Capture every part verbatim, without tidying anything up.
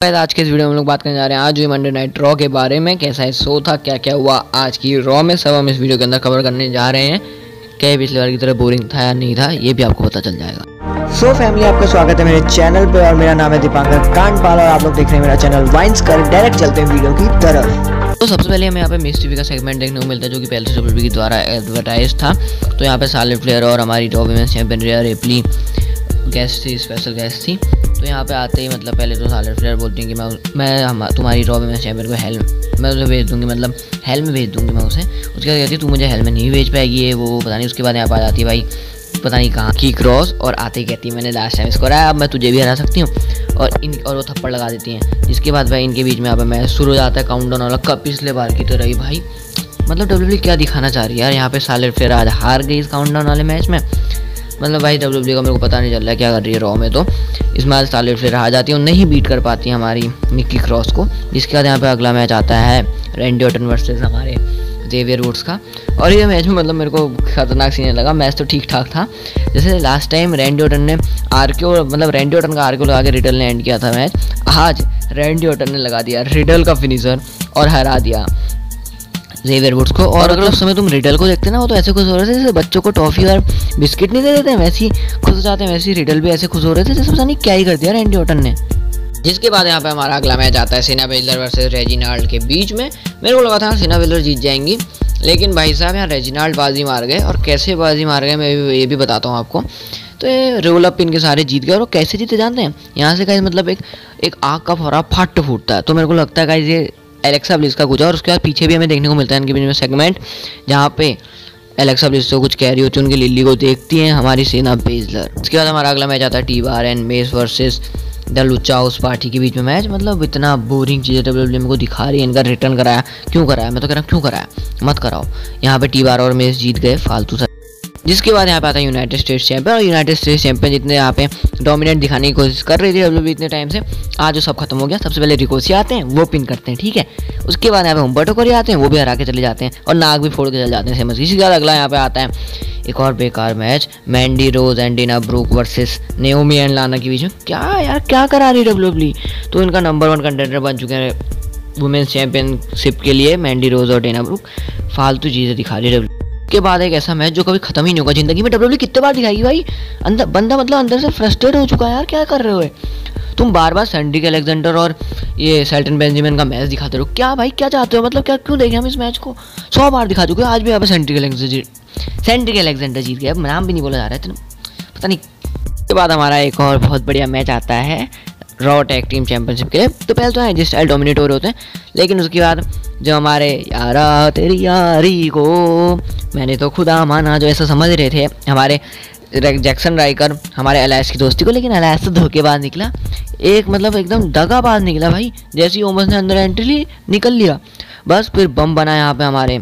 आज के इस वीडियो में हम लोग बात करने जा रहे हैं आज हुई मंडे नाइट रॉ के बारे में। कैसा है शो था, क्या क्या हुआ आज की रॉ में, सब हम इस वीडियो के अंदर कवर करने जा रहे हैं। क्या पिछले बार की तरह बोरिंग था या नहीं था, ये भी आपको पता चल जाएगा। सो so, फैमिली, आपका स्वागत है मेरे चैनल पे और मेरा नाम है दीपांकर कांडपाल और आप लोग देख रहे हैं मेरा चैनल वाइन्स कर। डायरेक्ट चलते हैं वीडियो की तरफ। तो सबसे पहले हमें यहाँ पे मिस टीवी का सेगमेंट देखने को मिलता है जो कि पहले से डब्ल्यूडब्ल्यूई के द्वारा एडवर्टाइज था। तो यहाँ पे सार्लेट फ्लेयर और हमारी Raw women's champion Rhea Ripley guest थी, स्पेशल गेस्ट थी। तो यहाँ पे आते ही मतलब पहले तो सार्लेट फ्लेयर बोलती हैं कि मैं मैं हम तुम्हारी रॉ वुमेन्स चैंपियन को हेल्म मैं उसे भेज दूँगी, मतलब हेल्म भेज दूँगी मैं उसे। उसके बाद कहती है तू मुझे हेल्म नहीं भेज पाएगी, ये वो पता नहीं। उसके बाद यहाँ पर आ जाती है भाई पता नहीं कहाँ की क्रॉस और आते ही कहती है मैंने लास्ट टाइम इसको हराया, अब मैं तुझे भी हरा सकती हूँ। और इन और वो थप्पड़ लगा देती हैं। जिसके बाद भाई इनके बीच में यहाँ पे मैच शुरू हो जाता है, काउंटडाउन वाला। कब पिछले बार की तरह ही भाई, मतलब डब्ल्यूडब्ल्यूई क्या दिखाना चाह रही है यार। यहाँ पे सार्लेट फ्लेयर आज हार गई इस काउंटडाउन वाले मैच में। मतलब भाई डब्ल्यूडब्ल्यूई का मेरे को पता नहीं चल रहा है क्या कर रही है रॉ में। तो इसमें आज सार्लेट फ्लेयर हार जाती है और नहीं बीट कर पाती है हमारी निक्की क्रॉस को। जिसके बाद यहाँ पे अगला मैच आता है रैंडी ऑर्टन वर्सेस हमारे जेवियर वुड्स का। और ये मैच में मतलब मेरे को खतरनाक सीन लगा। मैच तो ठीक ठाक था, जैसे लास्ट टाइम रैंडी ऑर्टन ने आरक्यू मतलब रैंडी ऑर्टन का आरक्यू लगा के रिडल ने एंड किया था मैच। आज रैंडी ऑर्टन ने लगा दिया रिडल का फिनिशर और हरा दिया जेवियर वुड्स को। और अगर उस समय तुम रिडल को देखते ना, वो तो ऐसे खुश हो रहे थे जैसे बच्चों को टॉफी और बिस्किट नहीं दे देते हैं, वैसे ही खुश हो जाते हैं। वैसे ही रिडल भी ऐसे खुश हो रहे थे जैसे पता नहीं क्या ही कर दिया रैंडी ऑर्टन ने। जिसके बाद यहाँ पे हमारा अगला मैच आता है सिना बेजलर वर्सेस रेजिनाल्ड के बीच में। मेरे को लगा था सिना बेजलर जीत जाएंगी, लेकिन भाई साहब यहाँ रेजिनाल्ड बाजी मार गए। और कैसे बाजी मार गए मैं ये भी बताता हूँ आपको। तो ये रोल अप इनके सारे जीत गए। और वो कैसे जीते जानते हैं, यहाँ से गाइस मतलब एक एक आग का फौरा फट फूटता है। तो मेरे को लगता है गाइस ये एलेक्सा ब्लिस का कुछ। और उसके बाद पीछे भी हमें देखने को मिलता है इनके बीच में सेगमेंट, जहाँ पे एलेक्सा ब्लिस तो कुछ कह रही होती है, उनकी लिली को देखती हैं हमारी सिना बेजलर। उसके बाद हमारा अगला मैच आता है T Bar and Mace versus the Lucha House Party के बीच में मैच। मतलब इतना बोरिंग चीज़ें डब्ल्यूडब्ल्यूई मेरे को दिखा रही है। इनका रिटर्न कराया, क्यों कराया? मैं तो कह रहा हूँ क्यों कराया, मत कराओ। यहाँ पे टी बार और मेस जीत गए फालतू सा। जिसके बाद यहाँ पे आता है यूनाइटेड स्टेट्स चैंपियन। और यूनाइटेड स्टेट्स चैंपियन जितने यहाँ पे डोमिनेट दिखाने की कोशिश कर रही थी डब्ल्यूडब्ल्यूई इतने टाइम से, आज वो सब खत्म हो गया। सबसे पहले रिकोसी आते हैं, वो पिन करते हैं, ठीक है। उसके बाद यहाँ पे हुम्बर्टो कोरी आते हैं, वो भी हरा के चले जाते हैं और नाक भी फोड़ के चले जाते हैं सेमस। इसी के बाद अगला यहाँ पे आता है एक और बेकार match, Mandy Rose and Dana Brooke versus Naomi and Lana के बीच में। क्या यार क्या करा रही है डब्ल्यूडब्ल्यूई। तो इनका नंबर वन कंटेंडर बन चुके हैं वुमेन्स चैंपियनशिप के लिए मैंडी रोज और डीना ब्रूक। फालतू चीज़ें दिखा रही है डब्ल्यूडब्ल्यूई। के बाद एक ऐसा मैच जो कभी खत्म ही नहीं होगा जिंदगी में। डब्ल्यूडब्ल्यूई कितने बार दिखाएगी भाई, अंदर बंदा मतलब अंदर से फ्रस्ट्रेट हो चुका है यार। क्या कर रहे हो तुम, बार बार सेंड्रिक अलेक्जेंडर और ये शेल्टन बेंजामिन का मैच दिखाते रहो। क्या भाई क्या चाहते हो, मतलब क्या क्यों देखें हम इस मैच को? सौ बार दिखा चुके हो, आज भी यहाँ पे सेंड्रिक अलेक्जेंडर सेंड्रिक अलेक्जेंडर जीत गया। नाम भी नहीं बोला जा रहा है इतना, पता नहीं। उसके बाद हमारा एक और बहुत बढ़िया मैच आता है रॉ टैग टीम चैंपियनशिप के लिए। तो पहले तो एजी स्टाइल डोमिनेट हो रहे होते हैं, लेकिन उसके बाद जो हमारे यारा तेरी यारी को मैंने तो खुदा माना, जो ऐसा समझ रहे थे हमारे जैक्सन राइकर हमारे एलायस की दोस्ती को, लेकिन एलायस तो धोखेबाज निकला। एक मतलब एकदम दगाबाज निकला भाई। जैसे ही ओमस ने अंदर एंट्री ली, निकल लिया बस। फिर बम बना यहाँ पे हमारे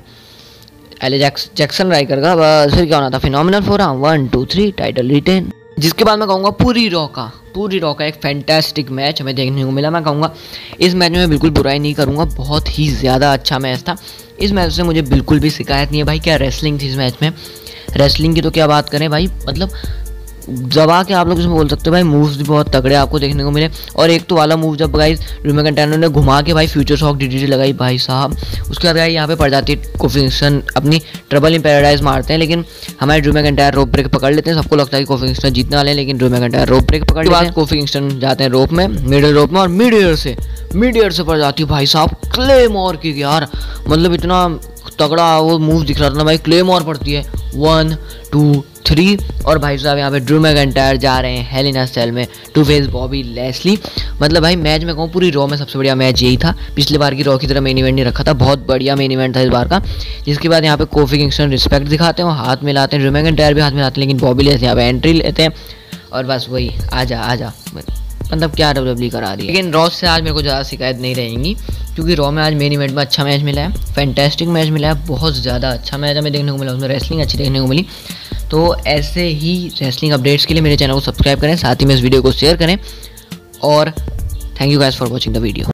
एले जैक्स, जैक्सन राइकर का। बस फिर क्या होना था, phenomenal four one two three title retain. जिसके बाद मैं कहूँगा पूरी रॉ का पूरी रॉ का एक फैंटास्टिक मैच हमें देखने को मिला। मैं कहूँगा इस मैच में मैं बिल्कुल बुराई नहीं करूँगा, बहुत ही ज़्यादा अच्छा मैच था। इस मैच से मुझे बिल्कुल भी शिकायत नहीं है भाई। क्या रेसलिंग थी इस मैच में, रेसलिंग की तो क्या बात करें भाई। मतलब दबा के आप लोग इसमें बोल सकते हो भाई। मूव्स भी बहुत तगड़े आपको देखने को मिले। और एक तो वाला मूव जब गाइस ड्रू मैकइंटायर ने घुमा के भाई फ्यूचर शॉक डीडीटी लगाई भाई साहब। उसके बाद गाइस यहाँ पे पड़ जाती है कोफी किंगस्टन अपनी ट्रबल इन पैराडाइज मारते हैं, लेकिन हमारे ड्रू मैकइंटायर रोप ब्रेक पकड़ लेते हैं। सबको लगता है कि कोफी किंगस्टन जीतने वाले हैं, लेकिन ड्रू मैकइंटायर रोप ब्रेक पकड़ लेते हैं। कोफी किंगस्टन जाते हैं रोप में, मिडिल रोप में, और मिड एयर से मिड एयर से पड़ जाती है भाई साहब क्लेमोर की। यार मतलब इतना तगड़ा वो मूव दिख रहा था ना भाई। क्लेमोर पड़ती है, वन टू थ्री। और भाई साहब यहाँ पे ड्रू मैकइंटायर जा रहे हैं हेल इन अ सेल में टू फेस बॉबी लैस्ली। मतलब भाई मैच में कहूँ पूरी रॉ में सबसे बढ़िया मैच यही था। पिछले बार की रॉ की तरह मेन इवेंट नहीं रखा था, बहुत बढ़िया मेन इवेंट था इस बार का। जिसके बाद यहाँ पे कोफी किंगस्टन रिस्पेक्ट दिखाते हैं, वो हाथ मिलाते हैं, ड्रू मैकइंटायर भी हाथ मिलाते हैं, लेकिन बॉबी लैस्ली यहाँ पे एंट्री लेते हैं। और बस वही आजा आजा, मतलब क्या डब्ल्यूडब्ल्यूई करा रही है। लेकिन रॉ से आज मेरे को ज़्यादा शिकायत नहीं रहेंगी, क्योंकि रॉ में आज मेन इवेंट में अच्छा मैच मिला है, फैंटास्टिक मैच मिला है, बहुत ज़्यादा अच्छा मैच हमें देखने को मिला। उसमें रेसलिंग अच्छी देखने को मिली। तो ऐसे ही रेसलिंग अपडेट्स के लिए मेरे चैनल को सब्सक्राइब करें, साथ ही में इस वीडियो को शेयर करें। और thank you guys for watching the video.